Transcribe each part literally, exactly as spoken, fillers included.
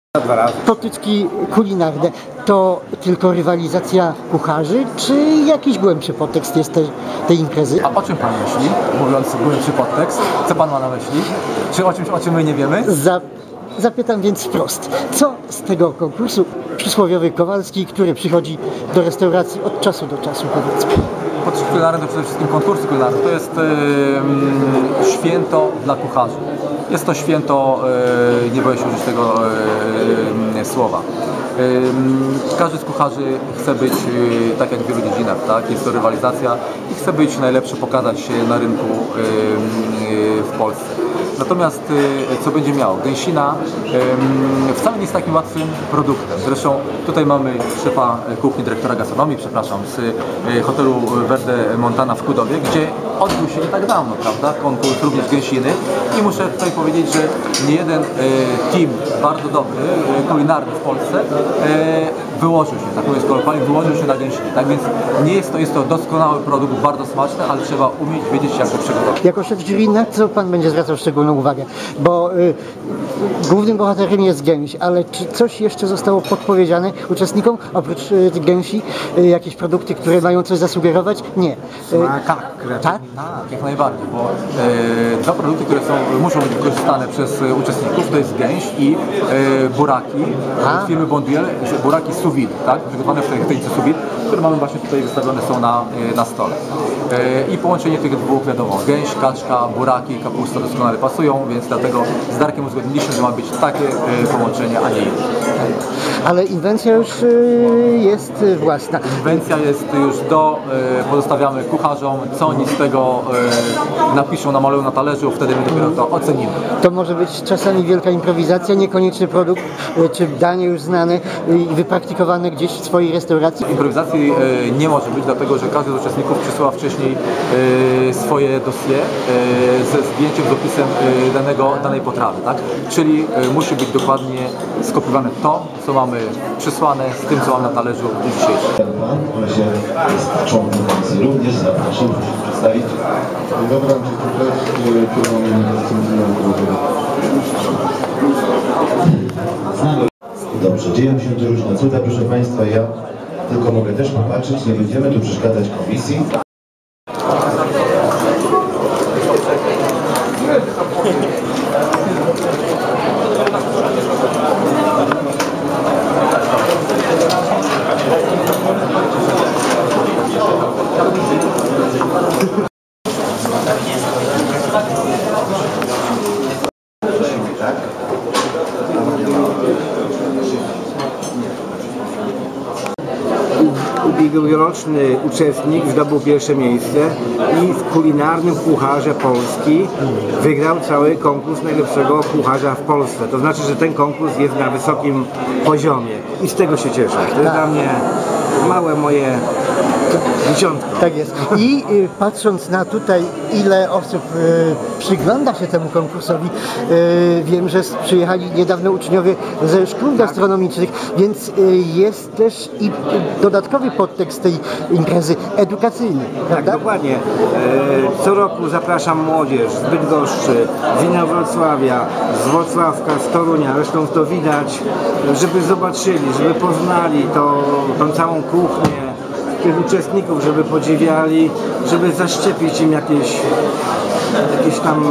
Dwa razy. Potyczki kulinarne to tylko rywalizacja kucharzy, czy jakiś głębszy podtekst jest tej, tej imprezy? A o czym pan myśli, mówiąc głębszy podtekst? Co pan ma na myśli? Czy o czymś, o czym my nie wiemy? Za, zapytam więc wprost, co z tego konkursu przysłowiowy Kowalski, który przychodzi do restauracji od czasu do czasu, powiedzmy? Potyczki kulinarne to przede wszystkim konkursy kulinarne. To jest yy, święto dla kucharzy. Jest to święto, yy, nie boję się użyć tego yy, słowa. Każdy z kucharzy chce być tak jak w wielu dziedzinach, tak? Jest to rywalizacja i chce być najlepszy, pokazać się na rynku w Polsce. Natomiast co będzie miało? Gęsina wcale nie jest takim łatwym produktem. Zresztą tutaj mamy szefa kuchni, dyrektora gastronomii, przepraszam, z hotelu Verde Montana w Kudowie, gdzie odbył się nie tak dawno, prawda? Konkurs również gęsiny i muszę tutaj powiedzieć, że nie jeden team bardzo dobry, kulinarny w Polsce wyłożył się, tak mówiąc kolokwialnie, wyłożył się na gęsinie. Tak więc nie jest to, jest to doskonały produkt, bardzo smaczny, ale trzeba umieć, wiedzieć jak to przygotować. Jako szef jury, na co pan będzie zwracał szczególną uwagę? Bo y, głównym bohaterem jest gęś, ale czy coś jeszcze zostało podpowiedziane uczestnikom oprócz y, gęsi? Y, jakieś produkty, które mają coś zasugerować? Nie. Y, tak, tak, tak, jak najbardziej, bo y, dwa produkty, które są, muszą być wykorzystane przez y, uczestników, to jest gęś i y, buraki z firmy Bonduelle, buraki sous vide, tak? Przygotowane w tej technice sous vide, które mamy właśnie tutaj wystawione są na, na stole. I połączenie tych dwóch, wiadomo, gęś, kaczka, buraki, kapusta doskonale pasują, więc dlatego z Darkiem uzgodniliśmy, że ma być takie połączenie, a nie inne. Ale inwencja już jest własna. Inwencja jest już do, pozostawiamy kucharzom, co oni z tego napiszą, namalują na talerzu, wtedy my dopiero to ocenimy. To może być czasami wielka improwizacja, niekoniecznie produkt, czy danie już znane i wypraktikowane gdzieś w swojej restauracji? Improwizacji nie może być, dlatego że każdy z uczestników przysyła wcześniej swoje dossier ze zdjęciem, z opisem danego, danej potrawy, tak? Czyli musi być dokładnie skopiowane to, co mamy przysłane z tym, co mam na talerzu dzisiejszym. Pan, który się jest członkiem komisji, również zapraszam, proszę przedstawić. Dobra, dobrze, dzieją się tu różne cuda, proszę Państwa, ja tylko mogę też popatrzeć, nie będziemy tu przeszkadzać komisji. Ubiegłoroczny uczestnik zdobył pierwsze miejsce i w kulinarnym kucharze Polski wygrał cały konkurs najlepszego kucharza w Polsce. To znaczy, że ten konkurs jest na wysokim poziomie i z tego się cieszę. To jest dla mnie małe moje dziesiątko. Tak jest. I y, patrząc na tutaj, ile osób y, przygląda się temu konkursowi, y, wiem, że przyjechali niedawno uczniowie ze szkół gastronomicznych, więc y, jest też i dodatkowy podtekst tej imprezy edukacyjny, prawda? Tak, dokładnie. E, co roku zapraszam młodzież z Bydgoszczy, z Inowrocławia, z Wrocławka, z Torunia, zresztą to widać, żeby zobaczyli, żeby poznali to, tą całą kuchnię, tych uczestników, żeby podziwiali, żeby zaszczepić im jakieś, jakieś tam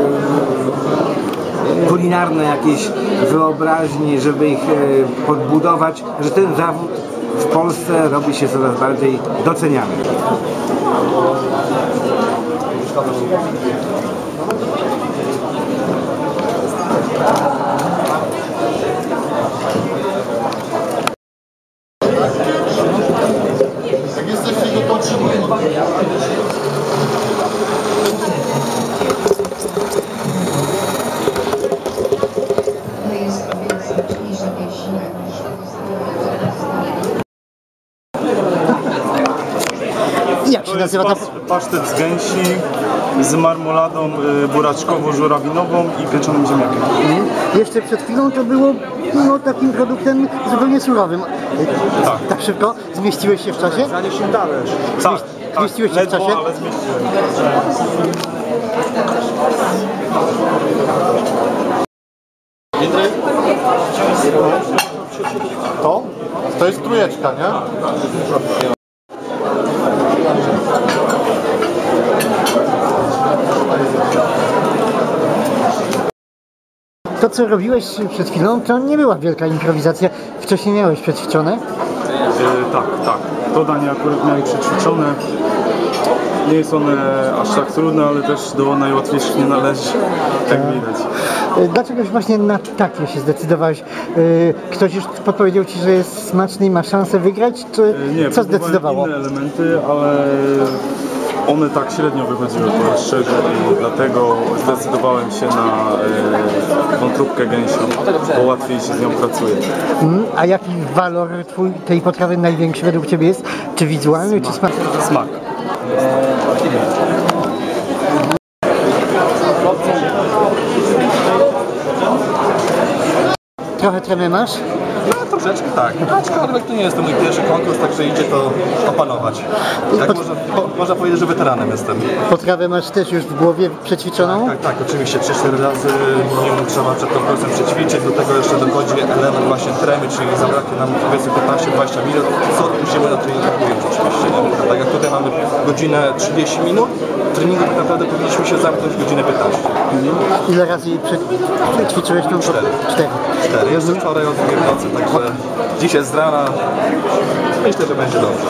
e, kulinarne jakieś wyobraźni, żeby ich e, podbudować, że ten zawód w Polsce robi się coraz bardziej doceniany. Jak jesteście, to potrzebujemy. Jak się nazywa ta... Pasztet z gęsi z marmoladą buraczkowo-żurawinową i pieczonym ziemniakiem. Mhm. Jeszcze przed chwilą to było no, takim produktem zupełnie surowym. Tak. Tak szybko? Zmieściłeś się w czasie? Zanieśmy talerz. Tak, tak, Zmieściłeś się w ledwo, czasie? ale zmieściłem. Dzień dobry. To jest trójeczka, nie? To, co robiłeś przed chwilą, to nie była wielka improwizacja. Wcześniej miałeś przećwiczone? E, tak, tak. To danie akurat miałem przećwiczone. Nie jest one aż tak trudne, ale też do najłatwiejszych nie należy, jak widać. Dlaczegoś właśnie na takie się zdecydowałeś? Ktoś już podpowiedział Ci, że jest smaczny i ma szansę wygrać, czy Nie, co zdecydowało? inne elementy, ale one tak średnio wychodziły, powiem szczerze, i dlatego zdecydowałem się na e, wątróbkę gęsią, bo łatwiej się z nią pracuje. Mm, a jaki walor twój, tej potrawy największy według Ciebie jest? Czy wizualny, czy smak? Smak. Trochę tremę masz? No troszeczkę tak, aczkolwiek to nie jest to mój pierwszy konkurs, także idzie to opanować. Tak Pod- można, po, można powiedzieć, że weteranem jestem. Potrawę masz też już w głowie przećwiczoną? Tak, tak, oczywiście trzy cztery razy minimum trzeba przed konkursem przećwiczyć, do tego jeszcze dochodzi element właśnie tremy, czyli zabraknie nam powiedzmy piętnaście dwadzieścia minut, co musimy na treningu ująć oczywiście. Nie? Tak jak tutaj mamy godzinę trzydzieści minut, treningu tak naprawdę powinniśmy się zamknąć w godzinę piętnaście. Ile razy prze- przećwiczyłeś tą Cztery. Cztery. Cztery. Jeszcze wczoraj o drugiej w nocy, także dzisiaj z rana myślę, że będzie dobrze.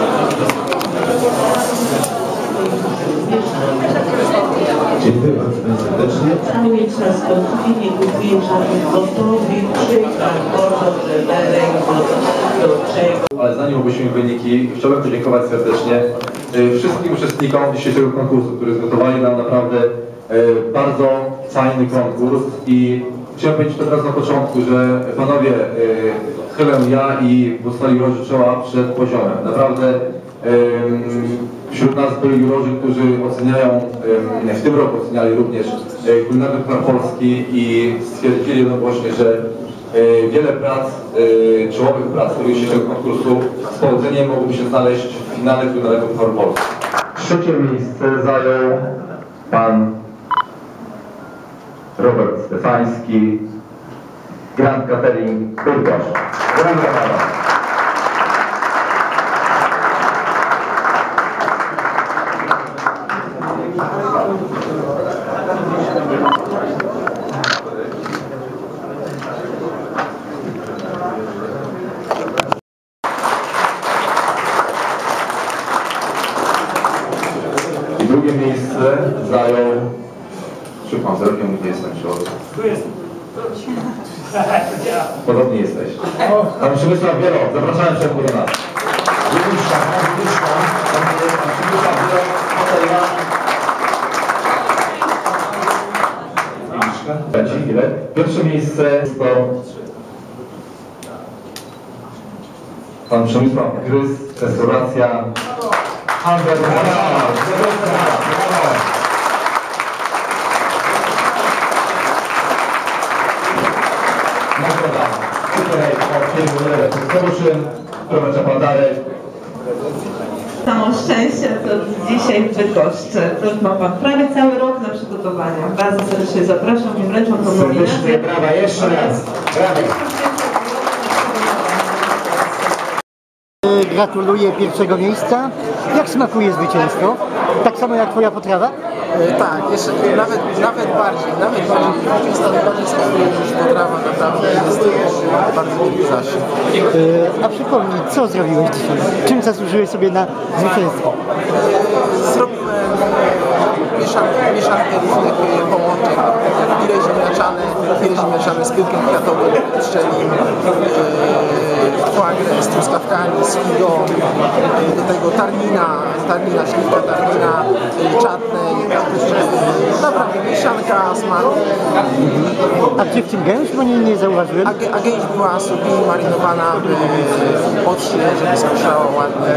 Dziękuję bardzo serdecznie. Cały czas konflikt kupuje żadnych gotowych, przykład, bardzo żeberek, do, do czego. Ale zanim ogłosimy wyniki, chciałbym podziękować serdecznie y, wszystkim uczestnikom dzisiejszego konkursu, którzy zgotowali nam naprawdę y, bardzo fajny konkurs i chciałem powiedzieć od razu na początku, że panowie, y, chylę ja i pozostali jurorzy czoła przed poziomem. Naprawdę wśród nas byli jurorzy, którzy oceniają, w tym roku oceniali również kulinarny puchar Polski i stwierdzili jednogłośnie, że wiele prac, czołowych prac dzisiejszego konkursu z powodzeniem mogłoby się znaleźć w finale kulinarnego pucharu Polski. Trzecie miejsce zajął pan Robert Stefański, Grand Catering Bydgoszcz. Grand Catering. I drugie miejsce zajął... Szukam wzrokiem, gdzie jestem środek. Tu jest. Podobnie jesteś. Pan Przemysław Wielo, zapraszamy przed do nas. Wyłuszka, wyłuszka, pan Przemysław Wielo, tutaj ja. Wyłuszka. Ile? Pierwsze miejsce to pan Przemysław Grys, restauracja Handel. Samo szczęście to dzisiaj w Bydgoszczy. To ma Pan prawie cały rok na przygotowania. Bardzo serdecznie zapraszam i wręczam tą nominację. Serdecznie brawa, jeszcze raz. Brawo. Gratuluję pierwszego miejsca. Jak smakuje zwycięstwo? Tak samo jak Twoja potrawa? Tak, jeszcze nawet, nawet bardziej, nawet bardziej, jest to najbardziej smakuje niż potrawa, naprawdę jest to bardzo długi zasięg. A przypomnij, co zrobiłeś dzisiaj? Czym zasłużyłeś sobie na zwycięstwo? Zrobiłem mieszankę, mieszankę różnych połączeń, jak filet ziemniaczane, filet ziemniaczane z pyłkiem kwiatowym, pszczelim, foie gras z truskawkami, z figą, do tego tarnina, tarnina, śliwka tarnina, czatnej, naprawdę mieszanka smaku. A gdzie w tym gęś? Bo nie, nie zauważyłem. A, a gęś była sobie marynowana w occie, żeby słyszała ładnie.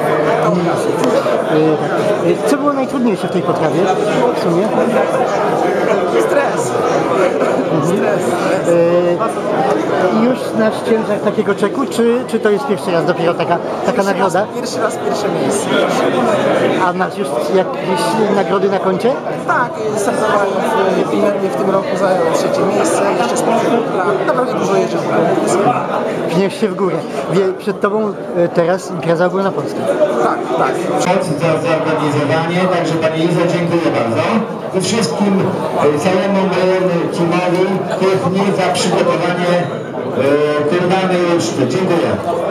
Co było najtrudniejsze w tej potrawie w sumie? Stres. Stres. już na ciężar takiego czeku, czy, czy to jest pierwszy raz dopiero taka, taka Pierwszy nagroda? raz, pierwszy raz, pierwsze miejsce. A masz już jakieś nagrody na koncie? Tak, startowałem w Pimernie w tym roku, zająłem trzecie miejsce, jeszcze sprawdziłem naprawdę dużo jeżdżę w konkursie. Pniesz się w górę. Wie, przed tobą e, teraz impreza ogólnopolska. Tak, tak. Za zorganizowanie, także Pani Izo, dziękuję bardzo. I wszystkim e, całemu mojemu teamowi kuchni za przygotowanie e, turnieju uczty. Dziękuję.